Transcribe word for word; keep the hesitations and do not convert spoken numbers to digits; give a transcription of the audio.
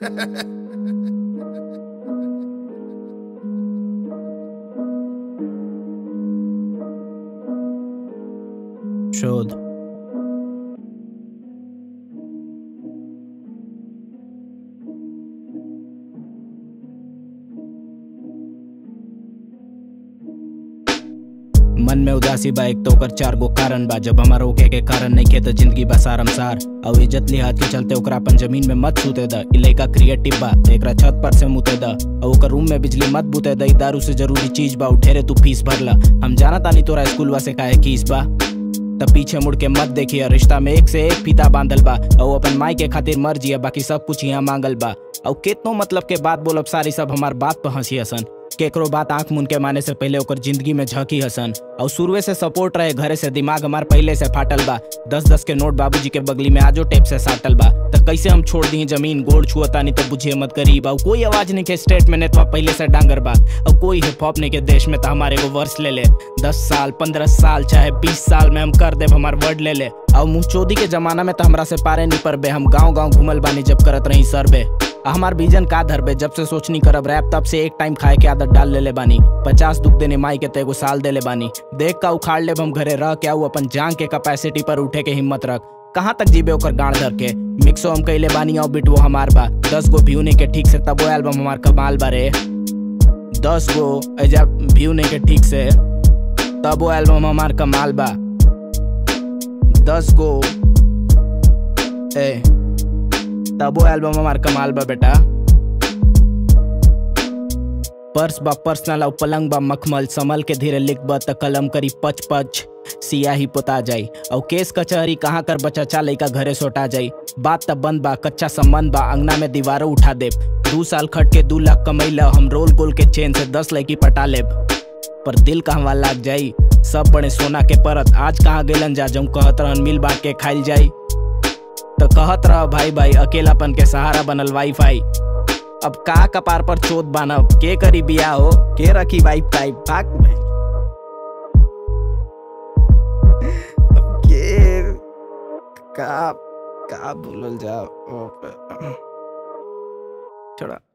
शोध। मन में उदासी बा एक तो कर चार गो कारण बा। जब हमारा ओके के कारण नहीं खे तो जिंदगी बा सारमसार। और इज्जत लिहाज के चलते ओकरा अपन जमीन में मत सूते द। इ लइका क्रिएटिव बा एकरा छत पर से मुते द। और ओकर रूम में बिजली मत बुते द। इ दारू से जरूरी चीज बा उठेरे तू फीस भरला। हम जाना तानी तोरा स्कूलवा से काहे कीस बा। तब पीछे मुड़ के मत देखिए रिश्ता में एक से एक फीता बांधल बा। और अपन माई के खातिर मर जिया बाकी सब कुछ यहाँ मांगल बा। और केतनो मतलब के बात बोलब सारी सब हमार बात पर हंसी हसन। केकरो बात आंख मुन के माने से पहले ओकर जिंदगी में झकी हसन। और शुरुए से सपोर्ट रहे घरे से दिमाग हमार पहले से फाटल बा। दस दस के नोट बाबूजी के बगली में आजो टेप से साटल बा। तो कैसे हम छोड़ दी जमीन गोड़ छुअता नहीं तो बुझे मत गरीब। और कोई आवाज नहीं के स्टेट में नेतवा पहले से डांगर बा। और कोई हिप हॉप नहीं के देश में तो हमारे को वर्ष ले ले। दस साल पंद्रह साल चाहे बीस साल में हम कर दे हमार वर्ड ले ले। और मुँह चोदी के जमाना में तो हमरा से पारे नहीं पर बे। हम गाँव गाँव घूमल बानी जब करत रही सरबे। हमार विजन का धरबे जब से सोचनी करब रैप तब से एक टाइम खाए के आदत डाल ले ले बानी। पचास दुख देने माई के तेगो साल दे ले बानी। देख का उखाड़ ले हम घरे रह के आऊ अपन जान के कैपेसिटी पर उठे के हिम्मत रख। कहाँ तक जीबे ओकर गाड़ धर के मिक्सो हम कैले बानी। और बिट वो हमार बा दस गो व्यू नहीं के ठीक से तब वो एल्बम हमार कमाल बारे। दस गो एजा व्यू नहीं के ठीक से तब वो एल्बम हमार कमाल बा। दस गो ए तब वो एल्बम हमार कमाल बा बेटा। पर्स बा पर्सनल और पलंग बा मखमल। संभल के धीरे लिख बा त कलम करी पच पच सियाही पोता जाई। और केस कचहरी कहाँ कर बचा चा लइका घरे सोटा जाई। बात तब बंद बा कच्चा संबंध बा अंगना में दीवारों उठा दे। दो साल खट के दो लाख कमैला हम रोल गोल के चेन से दस लड़की पटा लेब। पर दिल कहवा लाग जाई सब बड़े सोना के परत। आज कहाँ गेलन जा जम कहत रहन मिल बांट के खाइल जाई। तो कहत रह भाई भाई अकेलापन के सहारा बनल वाईफाई। अब का कपार पर चोट बानब के करी बिया हो के रखी वाइफ टाइप भाग में। के का का बोलल जा छोड़ा।